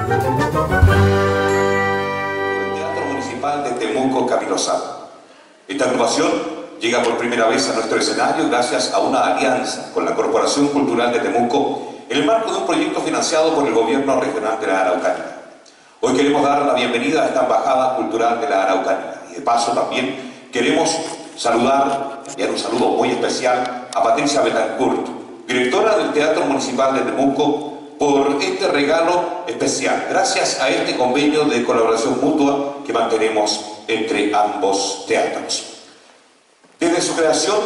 Teatro Municipal de Temuco, Camilo Sala. Esta agrupación llega por primera vez a nuestro escenario gracias a una alianza con la Corporación Cultural de Temuco en el marco de un proyecto financiado por el Gobierno Regional de la Araucanía. Hoy queremos dar la bienvenida a esta Embajada Cultural de la Araucanía y de paso también queremos saludar, enviar un saludo muy especial a Patricia Betancourt, directora del Teatro Municipal de Temuco, por este regalo especial, gracias a este convenio de colaboración mutua que mantenemos entre ambos teatros. Desde su creación,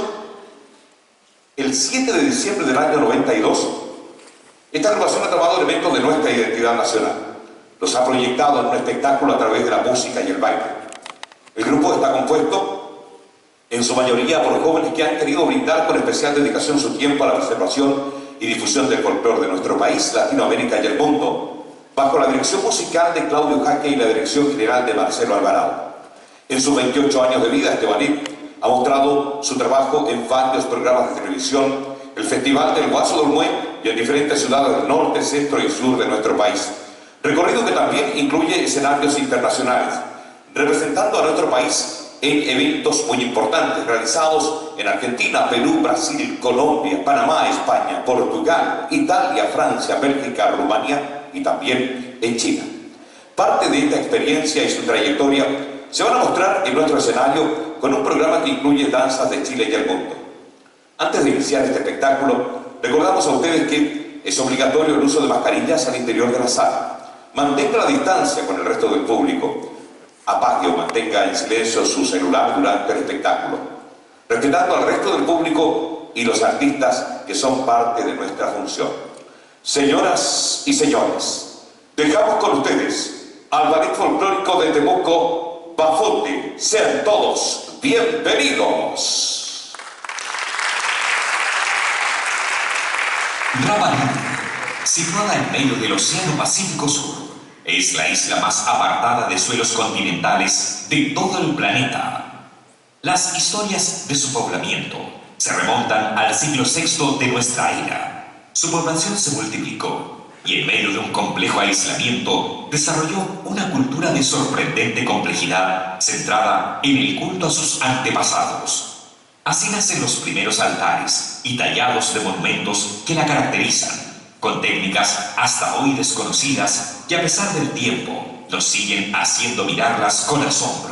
el 7 de diciembre del año 92, esta agrupación ha tomado elementos de nuestra identidad nacional. Los ha proyectado en un espectáculo a través de la música y el baile. El grupo está compuesto en su mayoría por jóvenes que han querido brindar con especial dedicación su tiempo a la preservación y difusión del folclore de nuestro país, Latinoamérica y el mundo, bajo la dirección musical de Claudio Jaque y la dirección general de Marcelo Alvarado. En sus 28 años de vida, Estebaní ha mostrado su trabajo en varios programas de televisión, el Festival del Guaso de Olmué y en diferentes ciudades del norte, centro y sur de nuestro país. Recorrido que también incluye escenarios internacionales, representando a nuestro país en eventos muy importantes realizados en Argentina, Perú, Brasil, Colombia, Panamá, España, Portugal, Italia, Francia, Bélgica, Rumanía y también en China. Parte de esta experiencia y su trayectoria se van a mostrar en nuestro escenario con un programa que incluye danzas de Chile y el mundo. Antes de iniciar este espectáculo, recordamos a ustedes que es obligatorio el uso de mascarillas al interior de la sala. Mantenga la distancia con el resto del público. Apague o mantenga en silencio su celular durante el espectáculo, respetando al resto del público y los artistas que son parte de nuestra función. Señoras y señores, dejamos con ustedes al ballet folclórico de Temuco, Bafute. Sean todos bienvenidos. Rapanui, situada en medio del Océano Pacífico Sur, es la isla más apartada de suelos continentales de todo el planeta. Las historias de su poblamiento se remontan al siglo VI de nuestra era. Su población se multiplicó y en medio de un complejo aislamiento desarrolló una cultura de sorprendente complejidad centrada en el culto a sus antepasados. Así nacen los primeros altares y tallados de monumentos que la caracterizan, con técnicas hasta hoy desconocidas que a pesar del tiempo nos siguen haciendo mirarlas con asombro.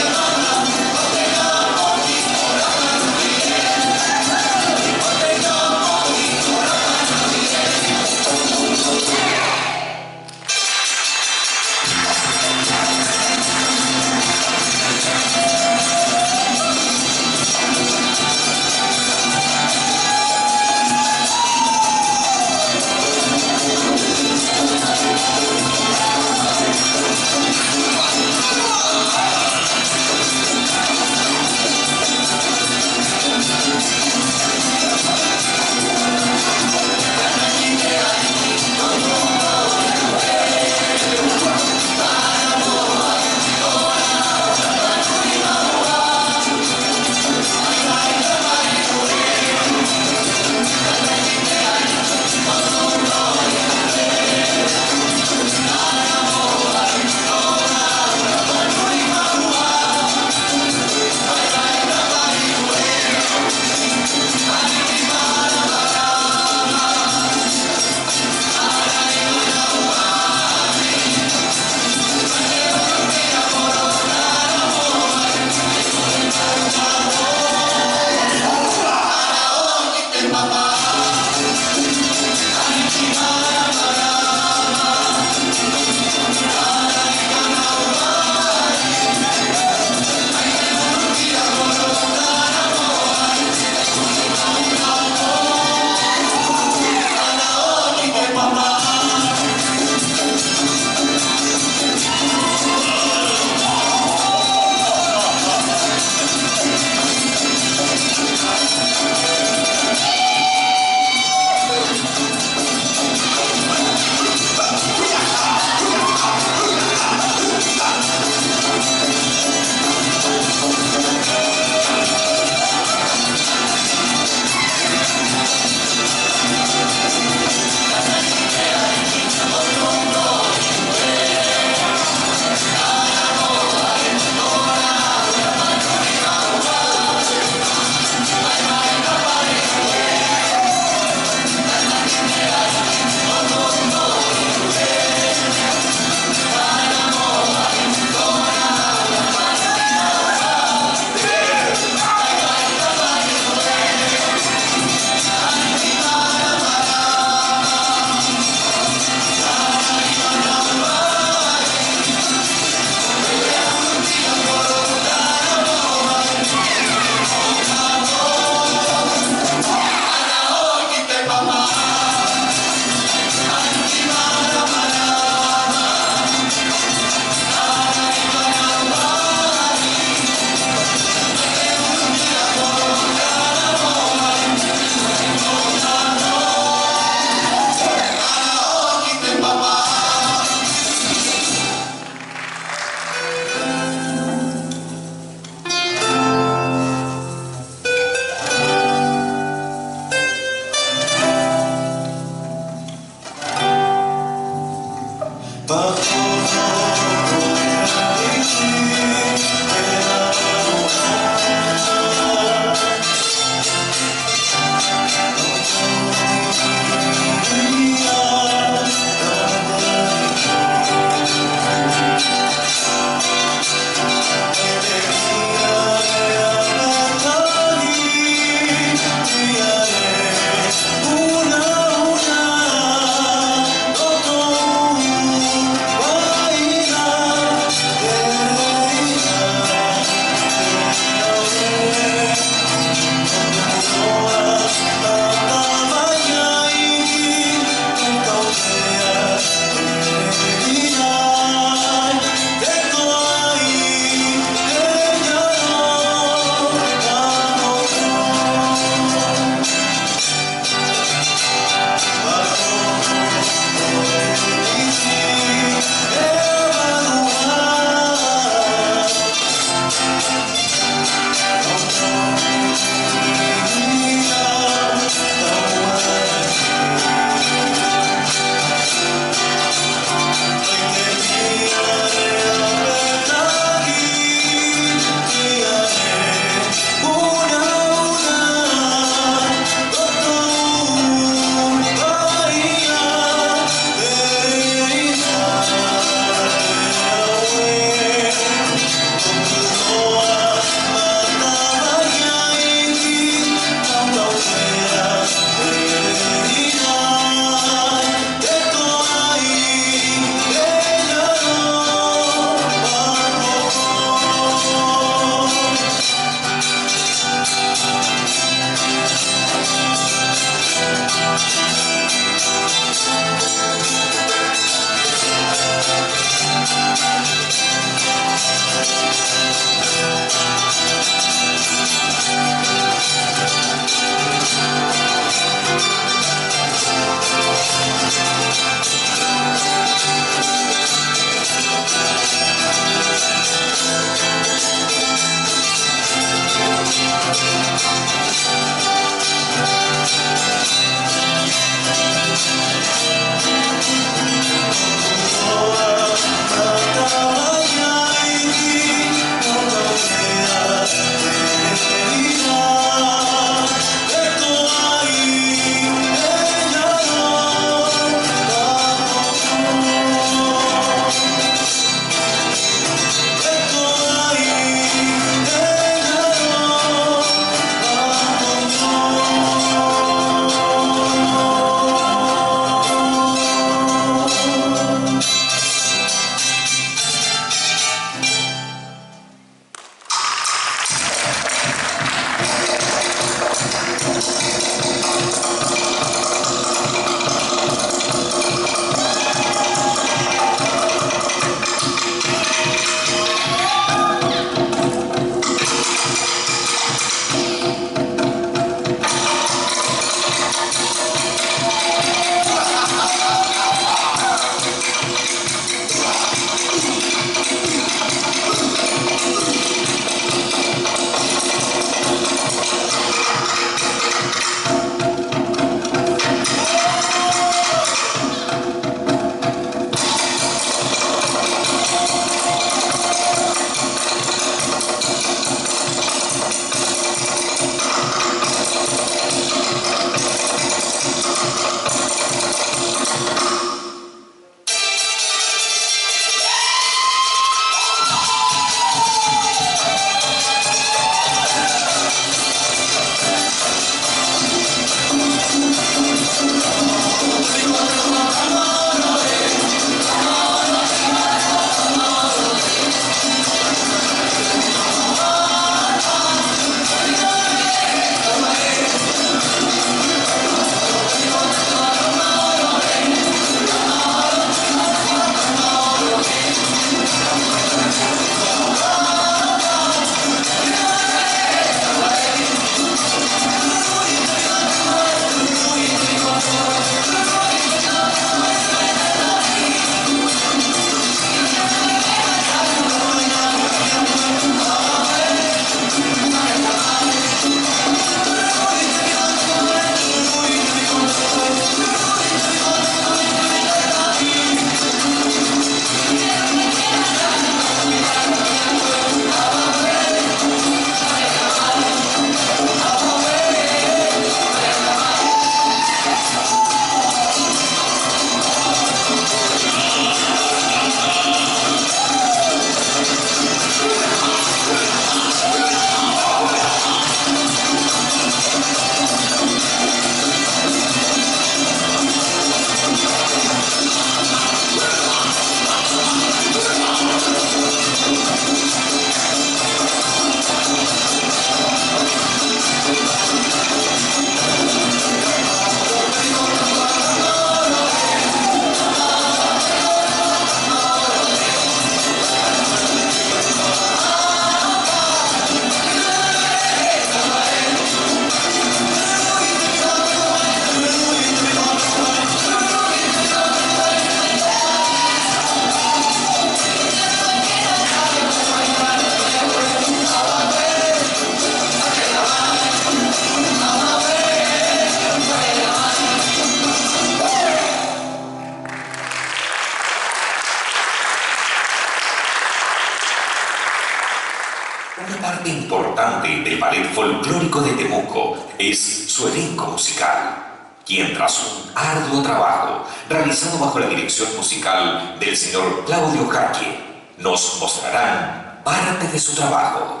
parte importante del ballet folclórico de Temuco es su elenco musical, quien tras un arduo trabajo realizado bajo la dirección musical del señor Claudio Jaque, nos mostrarán parte de su trabajo.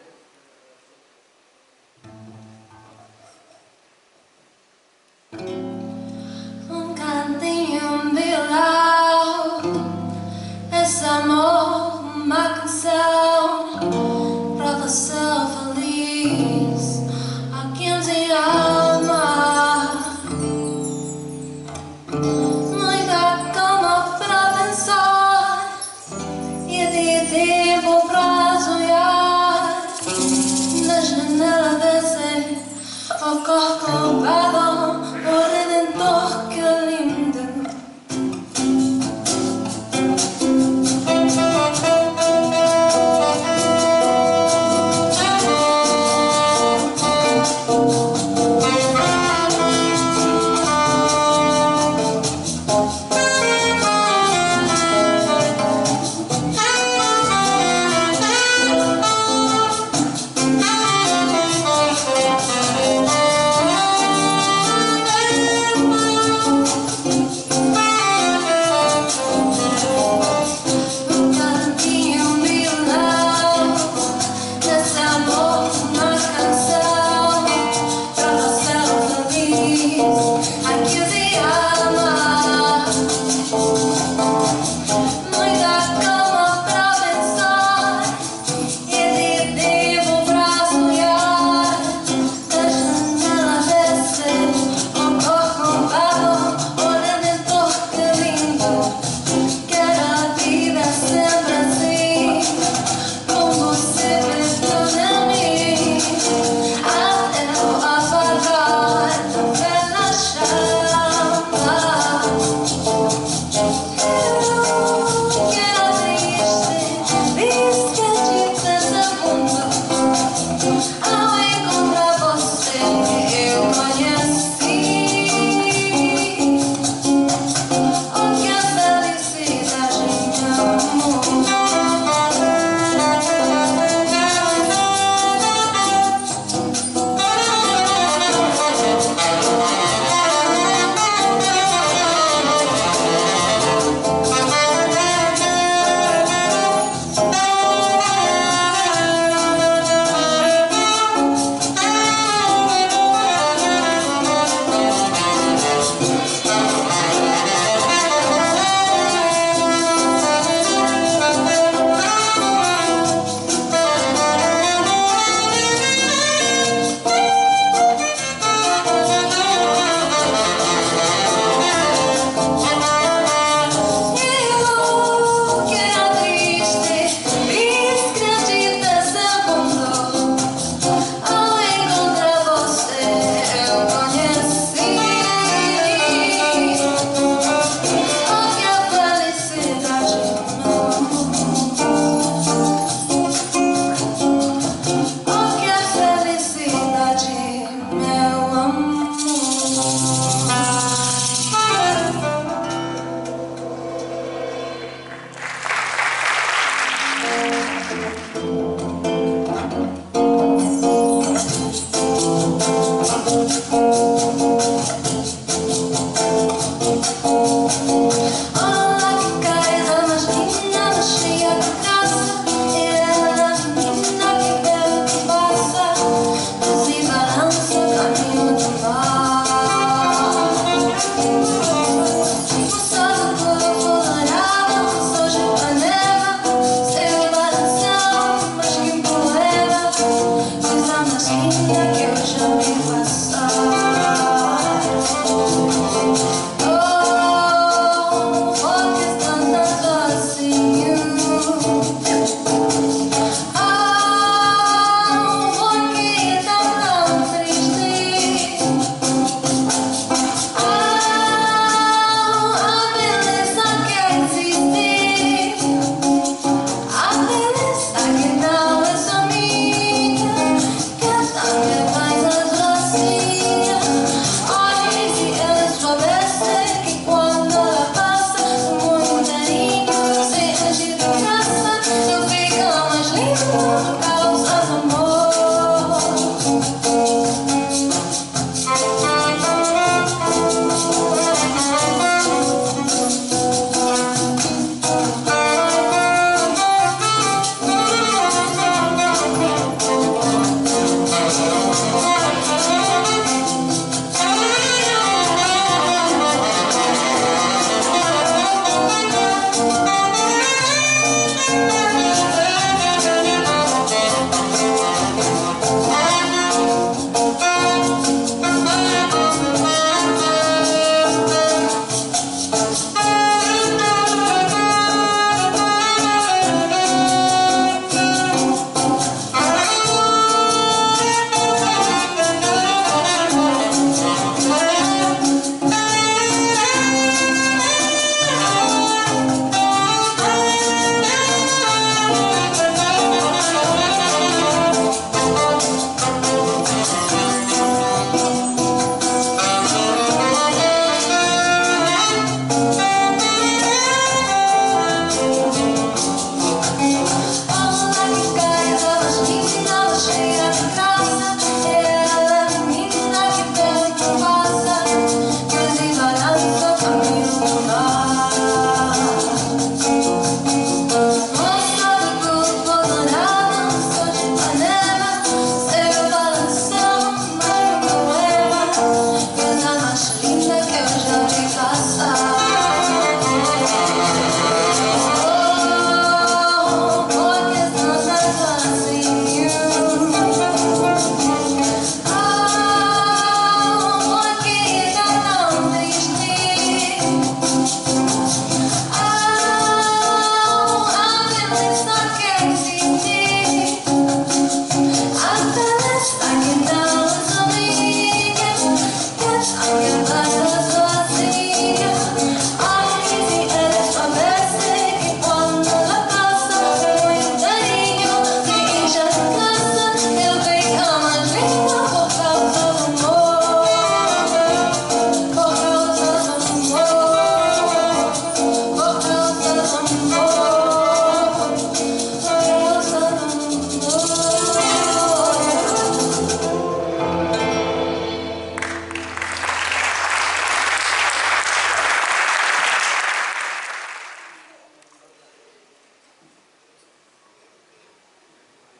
Un cantinho bilal, esse amor, uma canção pra você feliz, a quem te ama. Muita cama pra pensar e de tempo pra sonhar.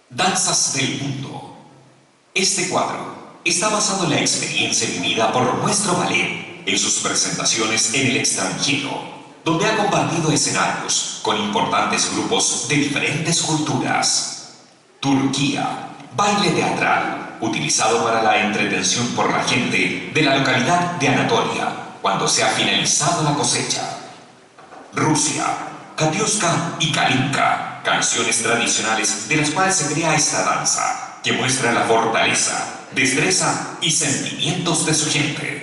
Danzas del Mundo. Este cuadro está basado en la experiencia vivida por nuestro ballet en sus presentaciones en el extranjero, donde ha compartido escenarios con importantes grupos de diferentes culturas. Turquía, baile teatral, utilizado para la entretención por la gente de la localidad de Anatolia, cuando se ha finalizado la cosecha. Rusia, Katiuska y Kalinka, canciones tradicionales de las cuales se crea esta danza, que muestra la fortaleza, destreza y sentimientos de su gente.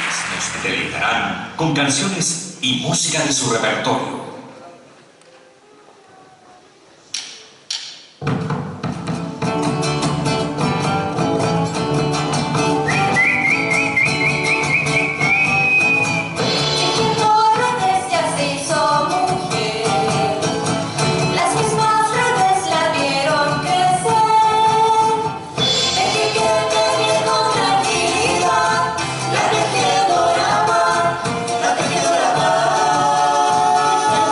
nos deleitarán con canciones y música de su repertorio. La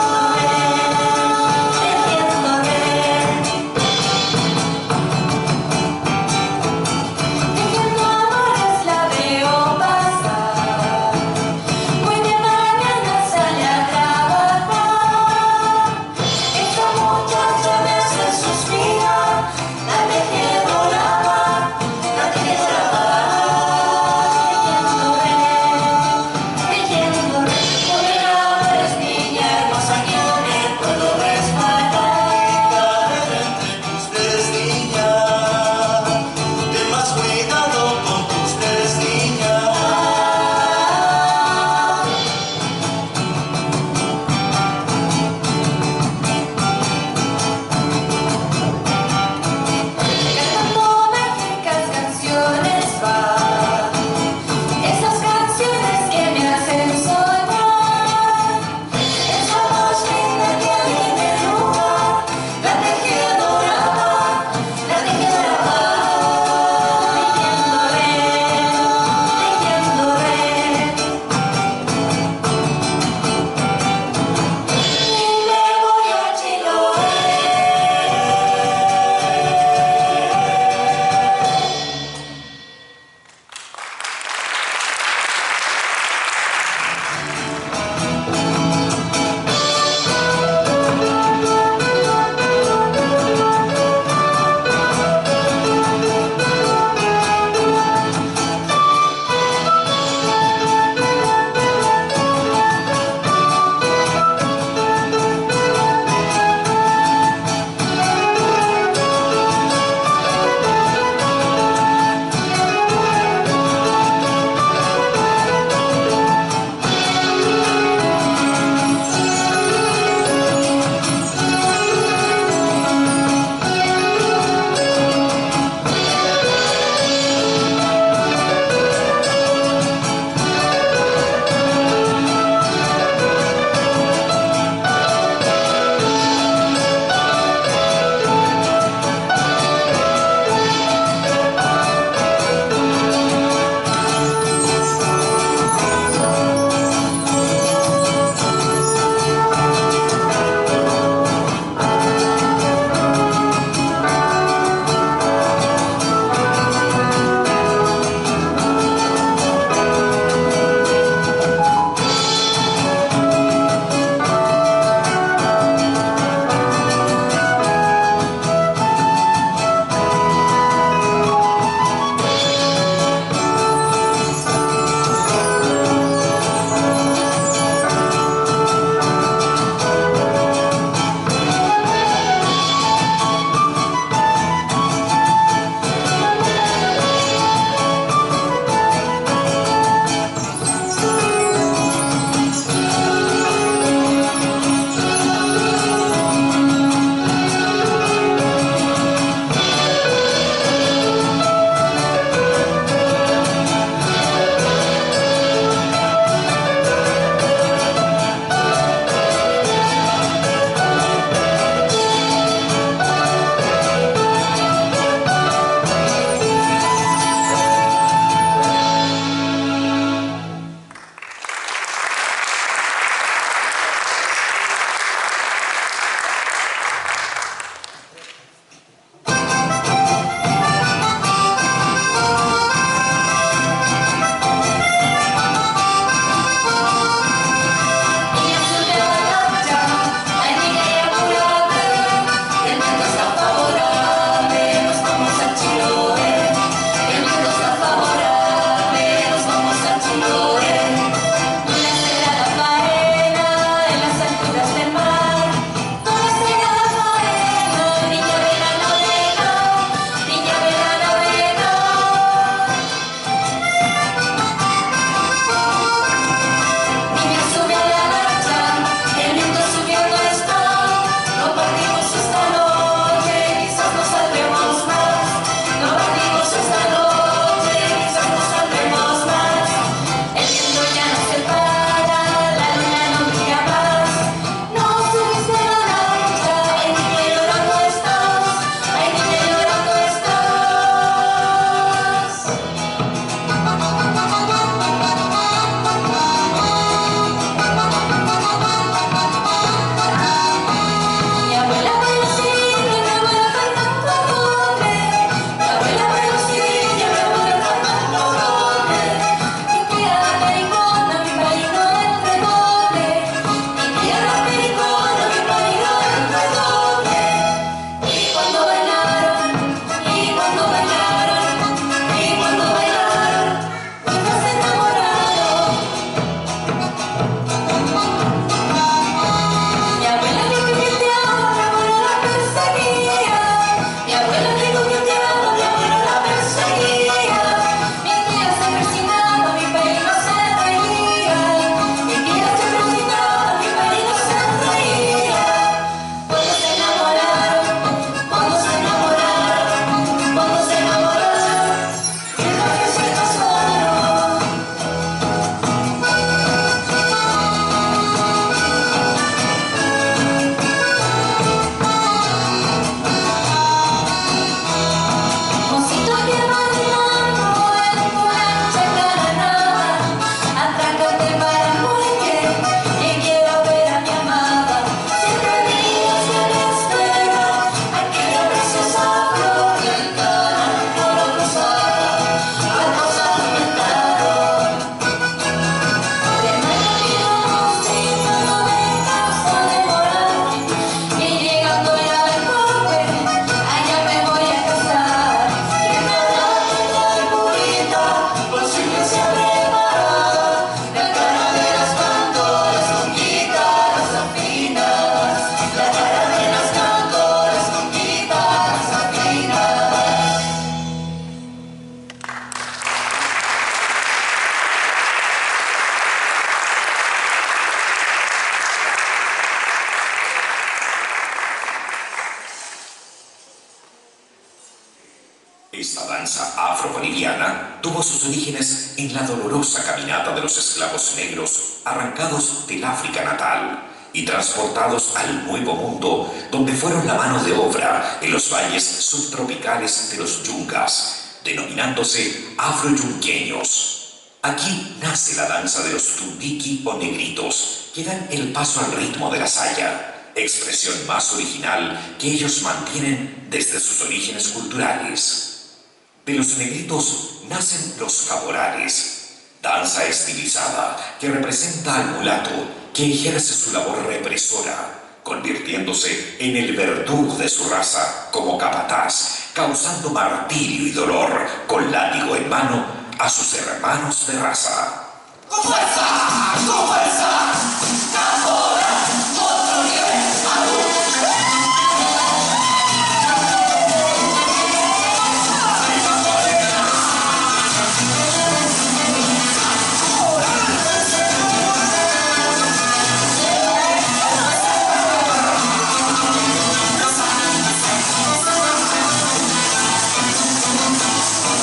tuvo sus orígenes en la dolorosa caminata de los esclavos negros arrancados del África natal y transportados al Nuevo Mundo, donde fueron la mano de obra en los valles subtropicales de los yungas, denominándose afroyunqueños. Aquí nace la danza de los tundiki o negritos, que dan el paso al ritmo de la saya, expresión más original que ellos mantienen desde sus orígenes culturales. De los negritos nacen los caporales, danza estilizada que representa al mulato que ejerce su labor represora, convirtiéndose en el verdugo de su raza como capataz, causando martirio y dolor con látigo en mano a sus hermanos de raza. ¡Con fuerza! ¡Con fuerza! ¡Caporal! ¡Otro nivel!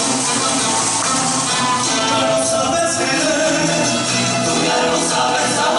Tú ya lo sabes,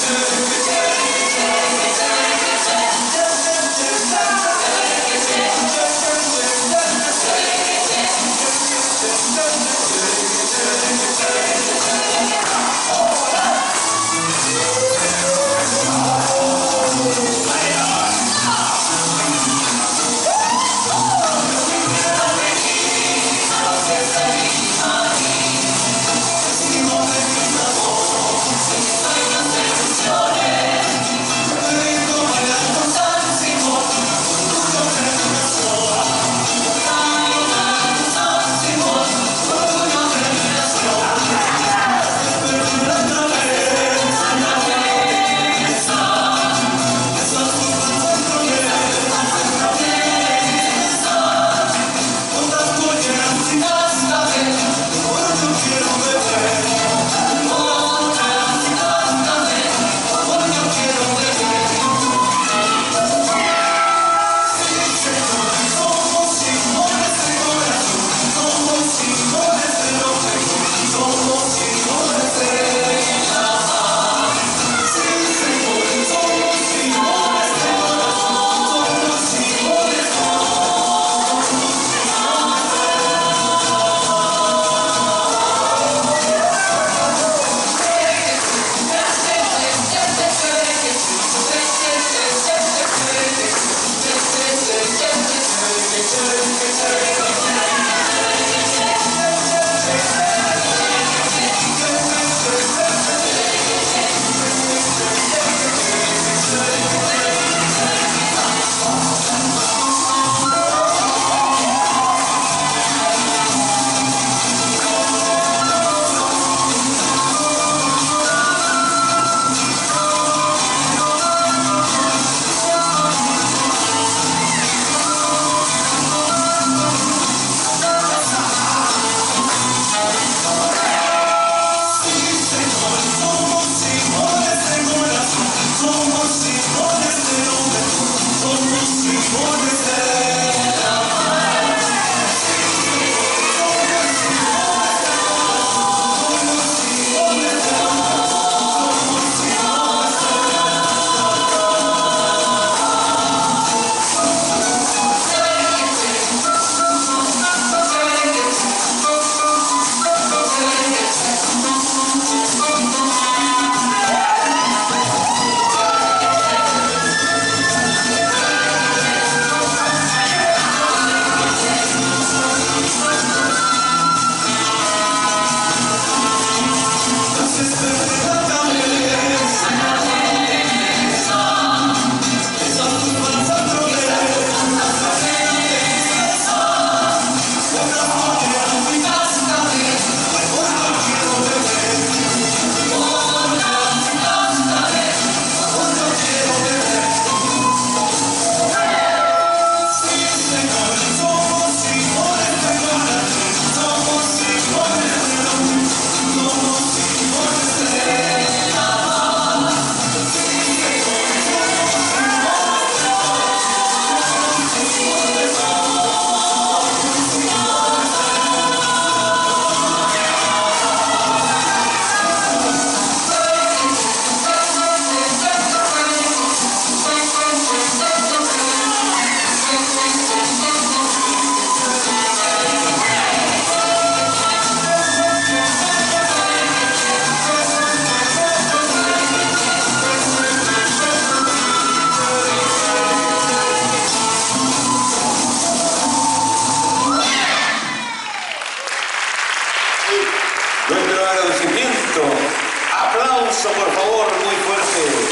aplauso, por favor, muy fuerte.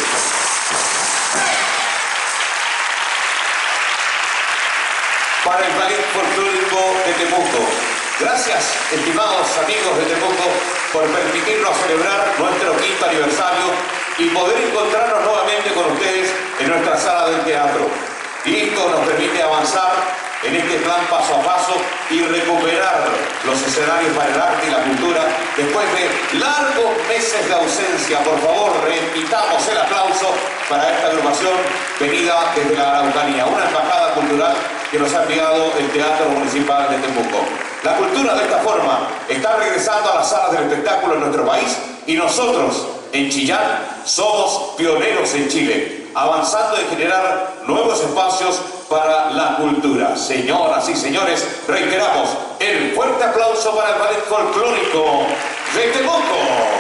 Para el Ballet Folclórico de Temuco. Gracias, estimados amigos de Temuco, por permitirnos celebrar nuestro 5º aniversario y poder encontrarnos nuevamente con ustedes en nuestra sala del teatro. Y esto nos permite avanzar en este plan paso a paso y recuperar los escenarios para el arte y la cultura después de largos meses de ausencia. Por favor, repitamos el aplauso para esta agrupación venida desde la Araucanía, una embajada cultural que nos ha enviado el Teatro Municipal de Temuco. La cultura de esta forma está regresando a las salas del espectáculo en nuestro país y nosotros En Chillán somos pioneros en Chile, avanzando en generar nuevos espacios para la cultura. Señoras y señores, reiteramos el fuerte aplauso para el ballet folclórico de Temuco.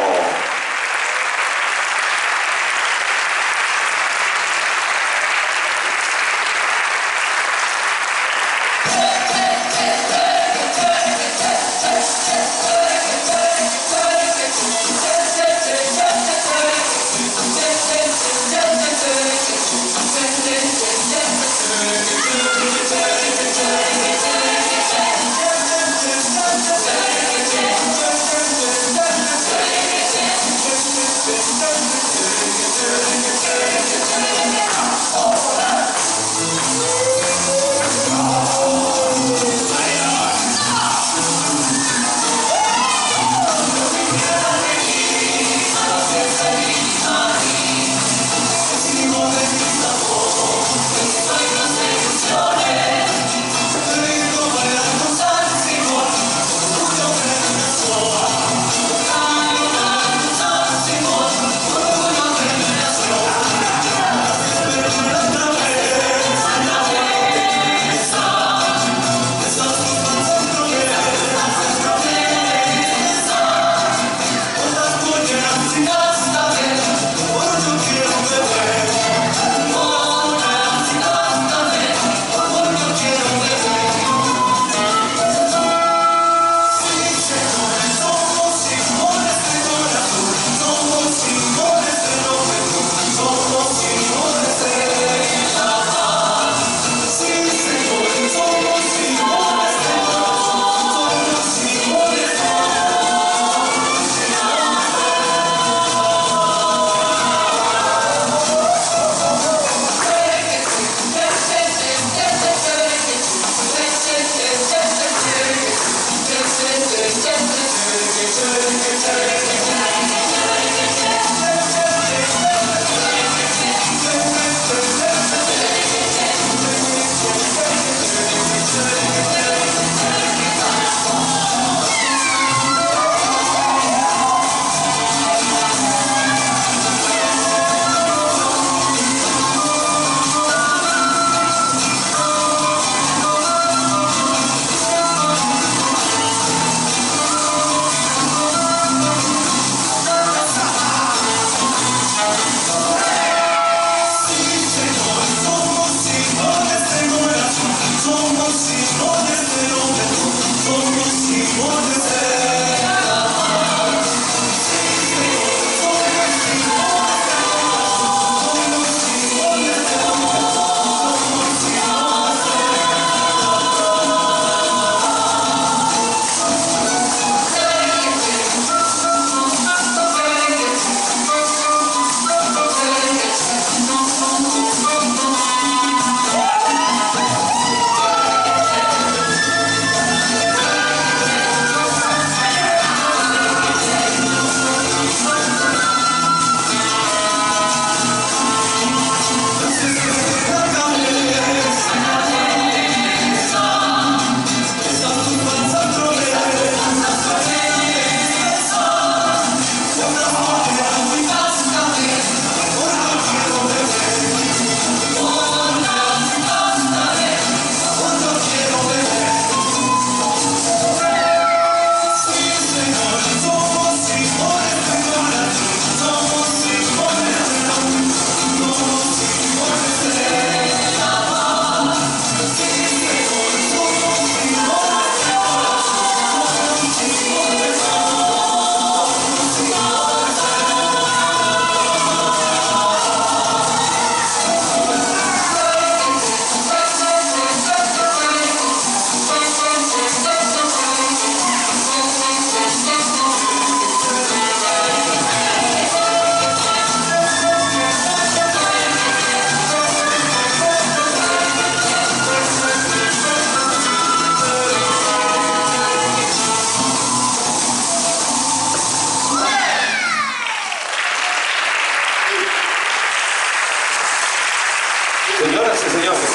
Señoras y señores,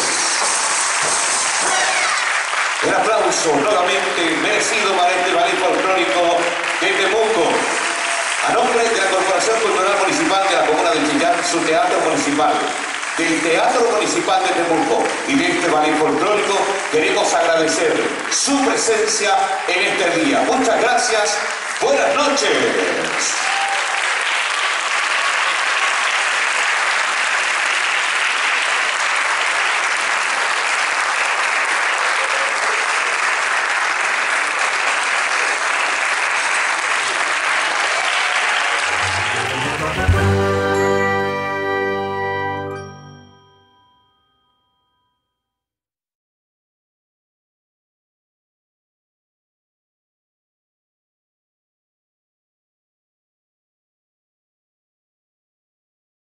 el aplauso nuevamente merecido para este ballet folclórico de Temuco. A nombre de la Corporación Cultural Municipal de la Comuna de Chillán, su teatro municipal, del Teatro Municipal de Temuco y de este ballet folclórico, queremos agradecer su presencia en este día. Muchas gracias. Buenas noches.